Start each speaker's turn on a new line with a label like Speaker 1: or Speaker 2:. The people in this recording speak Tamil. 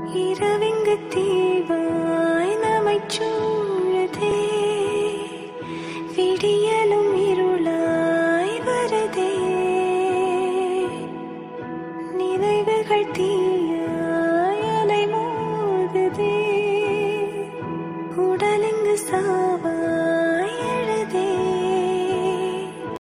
Speaker 1: இரவிங்கு தீவாய் நம்மைச் சூழுதே, விடியலும் இருளாய் வருதே, நினைவுகள் தீயாய் அலை மோதுதே, உடலிங்கு